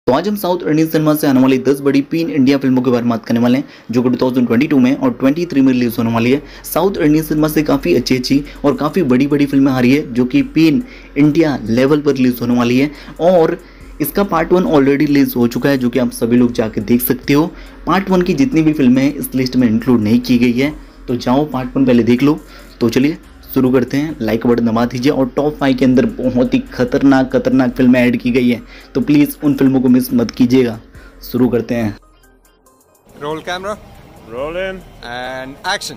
तो आज हम साउथ इंडियन सिनेमा से आने वाली 10 बड़ी पैन इंडिया फिल्मों के बारे में बात करने वाले हैं जो कि 2022 में और 23 में रिलीज होने वाली है। साउथ इंडियन सिनेमा से काफ़ी अच्छी और काफ़ी बड़ी फिल्में आ रही है जो कि पैन इंडिया लेवल पर रिलीज होने वाली है। और इसका पार्ट 1 ऑलरेडी रिलीज हो चुका है जो कि आप सभी लोग जाकर देख सकते हो। पार्ट 1 की जितनी भी फिल्में हैं इस लिस्ट में इंक्लूड नहीं की गई है, तो जाओ पार्ट 1 पहले देख लो। तो चलिए शुरू करते हैं। लाइक बटन दबा दीजिए और टॉप 5 के अंदर बहुत ही खतरनाक फिल्में ऐड की गई है, तो प्लीज़ उन फिल्मों को मिस मत कीजिएगा। शुरू करते हैं। Roll camera, roll in and action.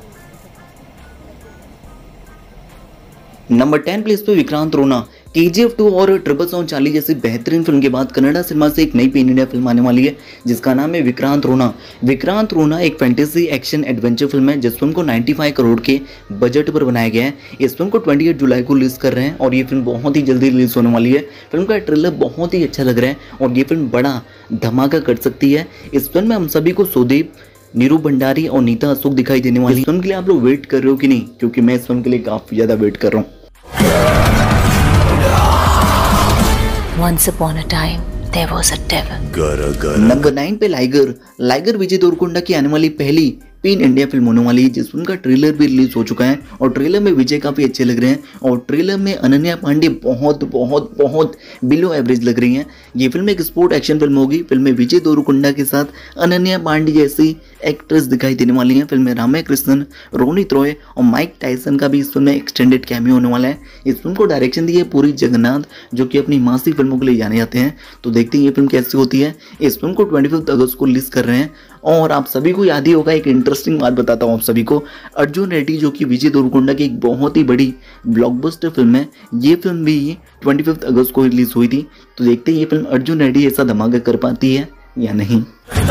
Number 10 place पे विक्रांत रोना। KGF 2 और 777 चार्ली जैसी बेहतरीन फिल्म के बाद कन्नड़ा सिनेमा से एक नई पैन इंडिया फिल्म आने वाली है जिसका नाम है विक्रांत रोना। विक्रांत रोना एक फैंटेसी एक्शन एडवेंचर फिल्म है जिस फिल्म को 95 करोड़ के बजट पर बनाया गया है। इस फिल्म को 28 जुलाई को रिलीज कर रहे हैं और ये फिल्म बहुत ही जल्दी रिलीज होने वाली है। फिल्म का ट्रेलर बहुत ही अच्छा लग रहा है और ये फिल्म बड़ा धमाका कर सकती है। इस फिल्म में हम सभी को सुदीप, नीरू भंडारी और नीता अशोक दिखाई देने वाली है। इस फिल्म के लिए आप लोग वेट कर रहे हो कि नहीं? क्योंकि मैं इस फिल्म के लिए काफी ज्यादा वेट कर रहा हूँ। Once upon a time, there was a devil. Number 9 पे लाइगर विजय देवरकोंडा की आने वाली पहली पैन इंडिया फिल्म होने वाली है जिस फिल्म का ट्रेलर भी रिलीज हो चुका है और ट्रेलर में विजय काफ़ी अच्छे लग रहे हैं और ट्रेलर में अनन्या पांडे बहुत बिलो एवरेज लग रही हैं। ये फिल्म एक स्पोर्ट एक्शन फिल्म होगी। फिल्म में विजय देवरकोंडा के साथ अनन्या पांडे जैसी एक्ट्रेस दिखाई देने वाली हैं। फिल्म में राम्या कृष्णन, रोनित रॉय और माइक टाइसन का भी इस फिल्म में एक्सटेंडेड कैमियो होने वाला है। इस फिल्म को डायरेक्शन दी है पुरी जगन्नाथ जो कि अपनी मासिक फिल्मों के लिए जाने जाते हैं। तो देखते हैं ये फिल्म कैसी होती है। इस फिल्म को 25 अगस्त को रिलीज कर रहे हैं और आप सभी को याद ही होगा, एक इंटरेस्टिंग बात बताता हूँ आप सभी को। अर्जुन रेड्डी जो कि विजय देवरकोंडा की एक बहुत ही बड़ी ब्लॉकबस्टर फिल्म है, ये फिल्म भी 25 अगस्त को रिलीज हुई थी। तो देखते हैं ये फिल्म अर्जुन रेड्डी ऐसा धमाका कर पाती है या नहीं।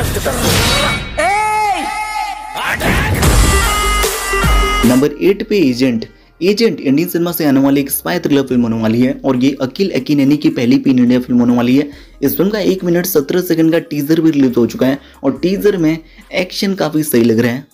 नंबर 8 पे एजेंट इंडियन सिनेमा से आने वाली एक स्पाई थ्रिलर फिल्म होने वाली है और ये अखिल अकीनेनी की पहली पैन इंडिया फिल्म होने वाली है। इस फिल्म का 1 मिनट 17 सेकंड का टीजर भी रिलीज हो चुका है और टीजर में एक्शन काफी सही लग रहा है।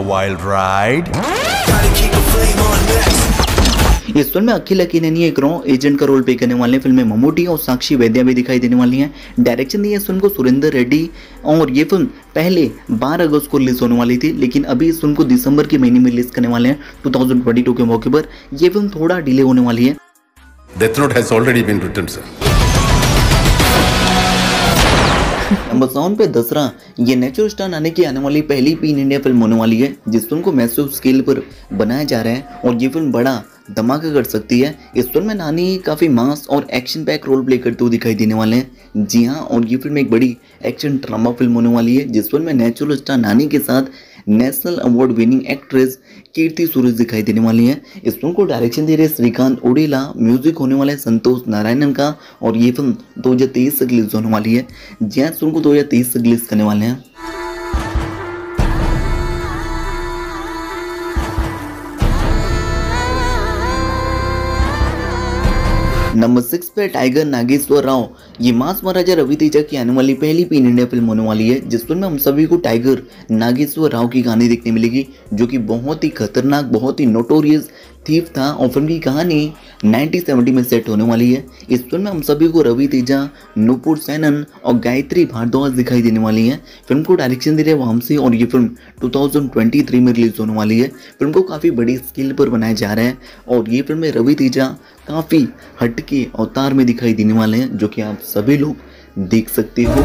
इस फिल्म में अखिल अकीनेनी एक रॉ एजेंट का रोल प्ले करने वाले हैं। फिल्म में मम्मूटी और साक्षी वैद्या भी दिखाई देने वाली हैं। डायरेक्शन दी है इस फिल्म को सुरेंद्र रेड्डी और ये फिल्म पहले 12 अगस्त को रिलीज होने वाली थी, लेकिन अभी इस फिल्म को दिसंबर के महीने में रिलीज करने वाले हैं 2022 के मौके पर। यह फिल्म थोड़ा डिले होने वाली है। Death Note has already been written, sir. Number 7 पे दसरा। ये नेचुरल स्टार नानी की आने वाली पहली पैन इंडिया फिल्म होने वाली है जिस फिल्म को मैसिव स्केल पर बनाया जा रहा है और ये फिल्म बड़ा धमाका कर सकती है। इस फिल्म में नानी काफ़ी मास और एक्शन पैक रोल प्ले करते हुए दिखाई देने वाले हैं। जी हाँ, और ये फिल्म एक बड़ी एक्शन ड्रामा फिल्म होने वाली है जिस फिल्म में नेचुरल स्टार नानी के साथ national award winning actress Keerthy Suresh दिखाई देने वाली हैं। इस फिल्म को डायरेक्शन दे रहे श्रीकांत ओडेला, म्यूजिक होने वाला है संतोष नारायणन का और ये फिल्म 2023 से रिलीज होने वाली है। जी हाँ, इस फिल्म को 2023 से रिलीज करने वाले हैं। नंबर 6 पे टाइगर नागेश्वर राव। ये मास महाराजा रवि तेजा की आने वाली पहली पैन इंडिया फिल्म होने वाली है जिस फिल्म में हम सभी को टाइगर नागेश्वर राव की कहानी देखने मिलेगी जो कि बहुत ही खतरनाक, बहुत ही नोटोरियस थीफ था और फिल्म की कहानी 1970 में सेट होने वाली है। इस फिल्म में हम सभी को रवि तेजा, नूपुर सैनन और गायत्री भारद्वाज दिखाई देने वाली हैं। फिल्म को डायरेक्शन दे रहे हैं वामसी और ये फिल्म 2023 में रिलीज होने वाली है। फिल्म को काफ़ी बड़ी स्केल पर बनाया जा रहा है और ये फिल्म में रवि तेजा काफ़ी हटके अवतार में दिखाई देने वाले हैं जो कि आप सभी लोग देख सकते हो।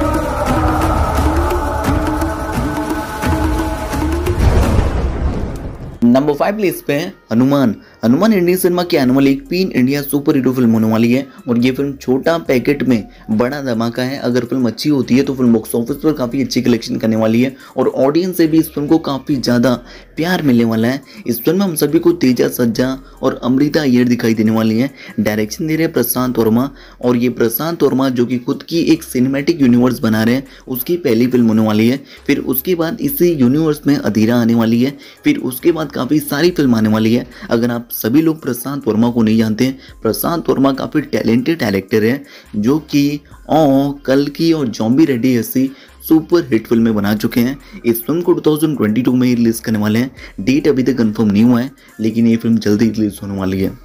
नंबर 5 प्लेस पे है हनुमान इंडियन सिनेमा की आने वाली एक pan India super hero film होने वाली है और ये फिल्म छोटा पैकेट में बड़ा धमाका है। अगर फिल्म अच्छी होती है तो फिल्म बॉक्स ऑफिस पर काफ़ी अच्छी कलेक्शन करने वाली है और ऑडियंस से भी इस फिल्म को काफ़ी ज़्यादा प्यार मिलने वाला है। इस फिल्म में हम सभी को तेजा सज्जा और अमृता अय्यर दिखाई देने वाली है। डायरेक्शन दे रहे हैं प्रशांत वर्मा और ये प्रशांत वर्मा जो कि खुद की एक सिनेमैटिक यूनिवर्स बना रहे हैं, उसकी पहली फिल्म होने वाली है। फिर उसके बाद इसी यूनिवर्स में अधीरा आने वाली है। फिर उसके बाद काफ़ी सारी फिल्म आने वाली है। अगर आप सभी लोग प्रशांत वर्मा को नहीं जानते हैं, प्रशांत वर्मा काफ़ी टैलेंटेड डायरेक्टर है जो कि कल्कि और जॉम्बी रेड्डी ऐसी सुपर हिट फिल्में बना चुके हैं। इस फिल्म को 2022 में ही रिलीज करने वाले हैं। डेट अभी तक कंफर्म नहीं हुआ है लेकिन ये फिल्म जल्दी रिलीज होने वाली है।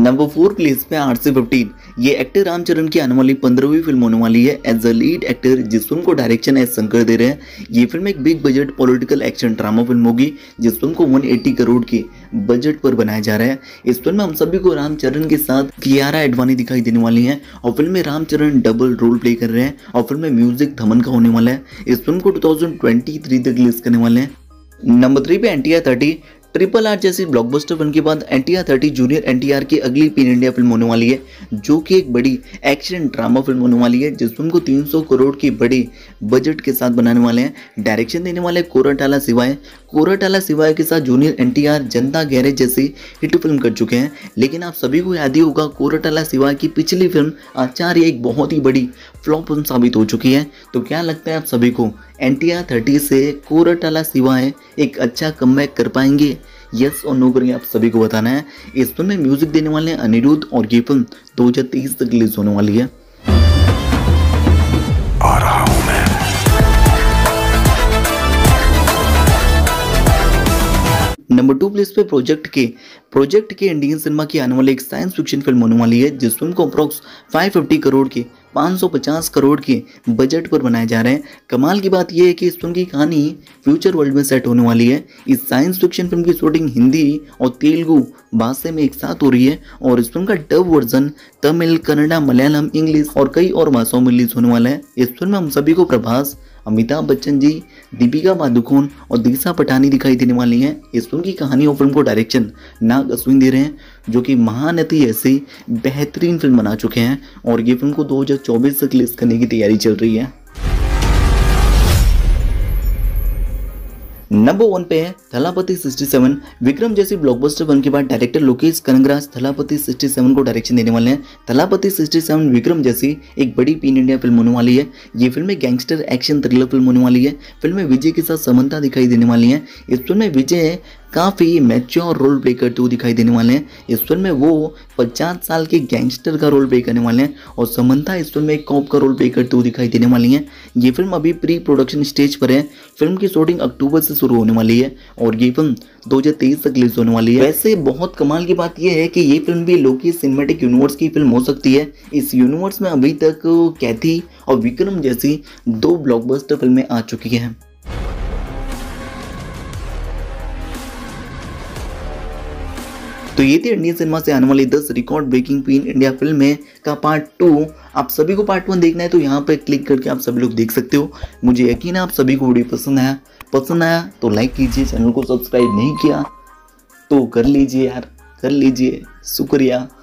नंबर 4 प्लेस पे RC-15। ये एक्टर रामचरण की आने वाली 15वीं फिल्म होने वाली है एज अ लीड एक्टर, जिस फिल्म को डायरेक्शन एस शंकर दे रहे हैं। ये फिल्म एक big budget political action drama film होगी, जिस फिल्म को 180 करोड़ के बजट पर बनाया जा रहा है। इस फिल्म में हम सभी को रामचरण के साथ कियारा एडवाणी दिखाई देने वाली है और फिल्म में रामचरण डबल रोल प्ले कर रहे हैं और फिल्म में म्यूजिक थमन का होने वाला है। इस फिल्म को 2023 तक रिलीज करने वाले हैं। नंबर 3 पे NTR-30। RRR जैसी ब्लॉकबस्टर फिल्म के बाद NTR-30 जूनियर NTR की अगली पैन इंडिया फिल्म होने वाली है, जो कि एक बड़ी एक्शन ड्रामा फिल्म होने वाली है, जिस फिल्म को 300 करोड़ की बड़ी बजट के साथ बनाने वाले हैं। डायरेक्शन देने वाले कोराटाला शिवाय। कोराटाला शिवाय के साथ जूनियर NTR जनता गैरेज जैसी हिट फिल्म कर चुके हैं, लेकिन आप सभी को याद ही होगा कोराटाला शिवाय की पिछली फिल्म आचार्य एक बहुत ही बड़ी फ्लॉप फिल्म साबित हो चुकी है। तो क्या लगता है आप सभी को NTR-30 से कोराटाला शिवाय एक अच्छा कमबैक कर पाएंगे? यस और नो करके आप सभी को बताना है। इस फिल्म में म्यूजिक देने वाले हैं अनिरुद्ध और ये फिल्म 2023 तक रिलीज होने वाली है। आ रहा हूं मैं। नंबर 2 प्लेस पे प्रोजेक्ट के इंडियन सिनेमा की आने वाली एक साइंस फिक्शन फिल्म होने वाली है, जिस फिल्म को अप्रॉक्स 550 करोड़ के 550 करोड़ के बजट पर बनाए जा रहे हैं। कमाल की बात यह है कि इस फिल्म की कहानी फ्यूचर वर्ल्ड में सेट होने वाली है। इस साइंस फिक्शन फिल्म की शूटिंग हिंदी और तेलुगु भाषा में एक साथ हो रही है और इस फिल्म का dub version Tamil, Kannada, Malayalam, English और कई और भाषाओं में रिलीज होने वाला है। इस फिल्म में हम सभी को प्रभास, अमिताभ बच्चन जी, दीपिका पादुकोण और दिशा पटानी दिखाई देने वाली हैं। इस फिल्म की कहानी और फिल्म को डायरेक्शन नाग अश्विन दे रहे हैं, जो कि महानती ऐसी बेहतरीन फिल्म बना चुके हैं और ये फिल्म को 2024 तक रिलीज करने की तैयारी चल रही है। नंबर 1 पे है थलापति 67। विक्रम जैसी ब्लॉकबस्टर फिल्म के बाद डायरेक्टर लोकेश कनगराज थलापति 67 को डायरेक्शन देने वाले हैं। थलापति 67 विक्रम जैसी एक बड़ी पैन इंडिया फिल्म होने वाली है। ये फिल्म एक गैंगस्टर एक्शन थ्रिलर फिल्म होने वाली है। फिल्म में विजय के साथ समंता दिखाई देने वाली है। इस फिल्म में विजय काफ़ी मैच्योर रोल प्ले करते हुए दिखाई देने वाले हैं। इस फिल्म में वो 50 साल के गैंगस्टर का रोल प्ले करने वाले हैं और समंता इस फिल्म में एक कॉप का रोल प्ले करते हुए दिखाई देने वाली हैं। ये फिल्म अभी प्री प्रोडक्शन स्टेज पर है। फिल्म की शूटिंग अक्टूबर से शुरू होने वाली है और ये फिल्म 2023 तक रिलीज होने वाली है। वैसे बहुत कमाल की बात यह है कि ये फिल्म भी लोकी सिनेमैटिक यूनिवर्स की फिल्म हो सकती है। इस यूनिवर्स में अभी तक कैथी और विक्रम जैसी 2 ब्लॉकबस्टर फिल्में आ चुकी हैं। तो ये थी इंडियन सिनेमा से आने वाली 10 रिकॉर्ड ब्रेकिंग पैन इंडिया फिल्में का पार्ट 2। आप सभी को पार्ट 1 देखना है तो यहाँ पर क्लिक करके आप सभी लोग देख सकते हो। मुझे यकीन है आप सभी को वीडियो पसंद आया तो लाइक कीजिए, चैनल को सब्सक्राइब नहीं किया तो कर लीजिए यार, कर लीजिए। शुक्रिया।